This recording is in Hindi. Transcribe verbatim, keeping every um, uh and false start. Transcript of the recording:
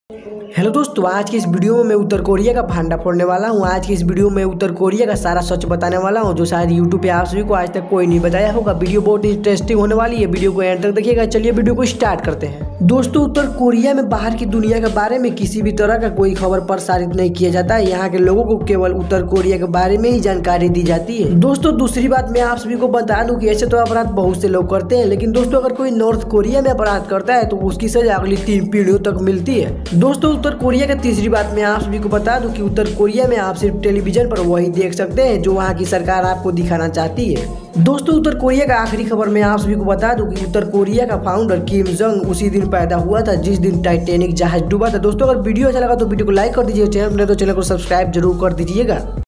हेलो दोस्तों, आज की इस वीडियो में मैं उत्तर कोरिया का भांडा फोड़ने वाला हूं। आज की इस वीडियो में उत्तर कोरिया का सारा सच बताने वाला हूं, जो शायद यूट्यूब पे आप सभी को आज तक कोई नहीं बताया होगा। वीडियो बहुत इंटरेस्टिंग होने वाली है, वीडियो को एंड तक देखिएगा। चलिए वीडियो को स्टार्ट करते हैं। दोस्तों, उत्तर कोरिया में बाहर की दुनिया के बारे में किसी भी तरह का कोई खबर प्रसारित नहीं किया जाता है। यहाँ के लोगों को केवल उत्तर कोरिया के बारे में ही जानकारी दी जाती है। दोस्तों, दूसरी बात मैं आप सभी को बता दूं कि ऐसे तो अपराध बहुत से लोग करते हैं, लेकिन दोस्तों अगर कोई नॉर्थ कोरिया में अपराध करता है तो उसकी सजा अगली तीन पीढ़ियों तक मिलती है। दोस्तों, उत्तर कोरिया का तीसरी बात मैं आप सभी को बता दूं कि उत्तर कोरिया में आप सिर्फ टेलीविजन पर वही देख सकते हैं जो वहाँ की सरकार आपको दिखाना चाहती है। दोस्तों, उत्तर कोरिया का आखिरी खबर मैं आप सभी को बता दूं कि उत्तर कोरिया का फाउंडर किम जोंग उसी दिन पैदा हुआ था जिस दिन टाइटैनिक जहाज डूबा था। दोस्तों, अगर वीडियो अच्छा लगा तो वीडियो को लाइक कर दीजिए, चैनल तो चैनल को सब्सक्राइब जरूर कर दीजिएगा।